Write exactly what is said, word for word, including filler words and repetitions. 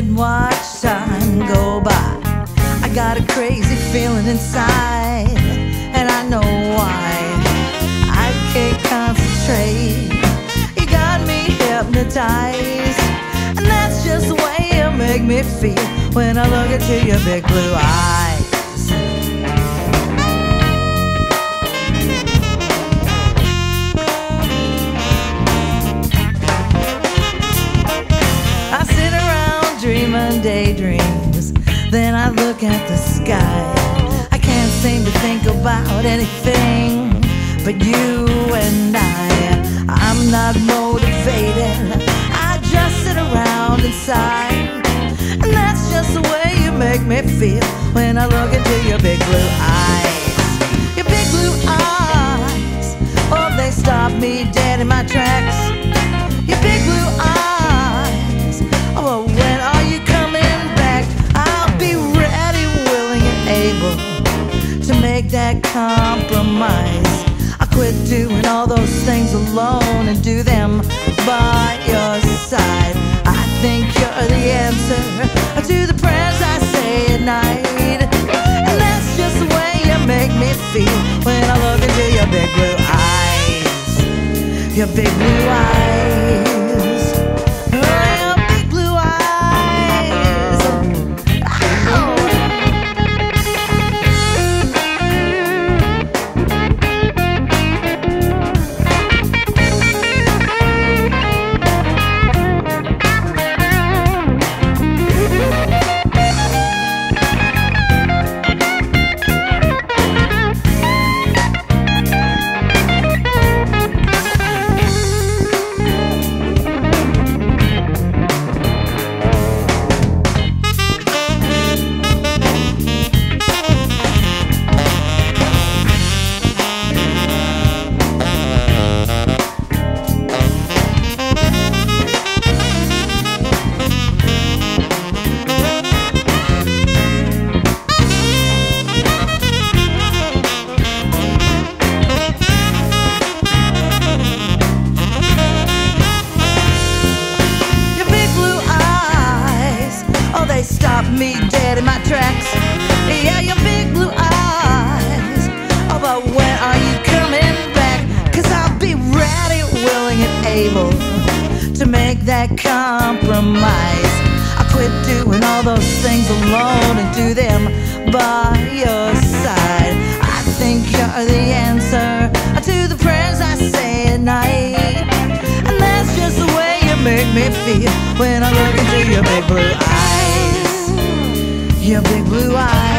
and watch time go by. I got a crazy feeling inside, and I know why. I can't concentrate. You got me hypnotized, and that's just the way you make me feel when I look into your big blue eyes. Dreaming daydreams, then I look at the sky. I can't seem to think about anything but you and I. I'm not motivated, I just sit around inside, and that's just the way you make me feel when I look into your big blue eyes. Your big blue eyes, oh, they stop me dead in my tracks. Your big blue eyes, oh, when are you coming back? I'll be ready, willing and able to make that compromise. I quit doing all those things alone and do them by your side. I think you're the answer to the prayers I say at night, and that's just the way you make me feel when I look into your big blue eyes. Your big blue eyes. They stop me dead in my tracks. Yeah, your big blue eyes. Oh, but when are you coming back? Cause I'll be ready, willing and able to make that compromise. I quit doing all those things alone and do them by your side. I think you're the answer to the prayers I say at night, and that's just the way you make me feel when I look into your big blue eyes. Your big blue eyes.